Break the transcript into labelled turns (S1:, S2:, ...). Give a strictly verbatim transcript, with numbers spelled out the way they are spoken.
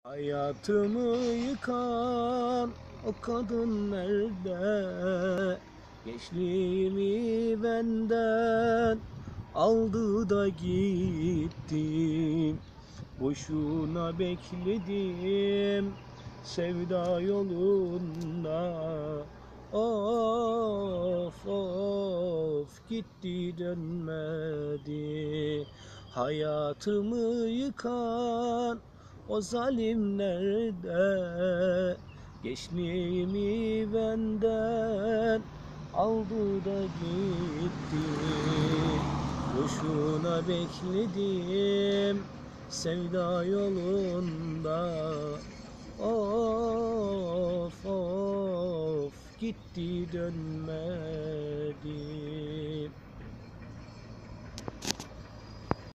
S1: Hayatımı yıkan o kadın nerede? Gençliğimi benden aldı da gitti. Boşuna bekledim sevda yolunda. Of of gitti dönmedi. Hayatımı yıkan o zalim nerede? Gençliğimi benden aldı da gitti. Boşuna bekledim sevda yolunda. Of of gitti dönmedi.